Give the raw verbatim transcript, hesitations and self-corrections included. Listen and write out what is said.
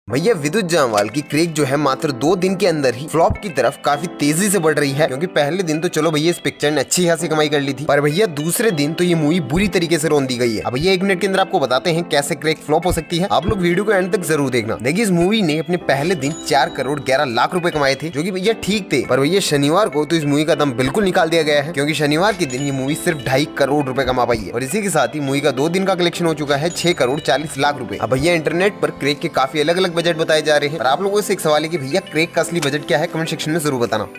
भैया विद्युत जामवाल की क्रेक जो है मात्र दो दिन के अंदर ही फ्लॉप की तरफ काफी तेजी से बढ़ रही है। क्योंकि पहले दिन तो चलो भैया इस पिक्चर ने अच्छी खासी कमाई कर ली थी, पर भैया दूसरे दिन तो ये मूवी बुरी तरीके से रोन दी गई है। अब भैया एक मिनट के अंदर आपको बताते हैं कैसे क्रेक फ्लॉप हो सकती है। आप लोग वीडियो को एंड तक जरूर देखना। देखिए इस मूवी ने अपने पहले दिन चार करोड़ ग्यारह लाख रुपए कमाए थे, जो की भैया ठीक थे। पर भैया शनिवार को तो इस मूवी का दम बिल्कुल निकाल दिया गया है, क्योंकि शनिवार के दिन ये मूवी सिर्फ ढाई करोड़ रुपए कमा पाई है। और इसी के साथ ही मूवी का दो दिन का कलेक्शन हो चुका है छह करोड़ चालीस लाख रुपए। अब भैया इंटरनेट पर क्रेक के काफी अलग अलग बजट बताए जा रहे हैं। और आप लोगों से एक सवाल है कि भैया क्रेक का असली बजट क्या है, कमेंट सेक्शन में जरूर बताना।